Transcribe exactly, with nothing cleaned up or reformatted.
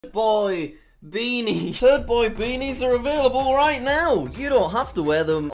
Boy beanies. Turdboi beanies are available right now. You don't have to wear them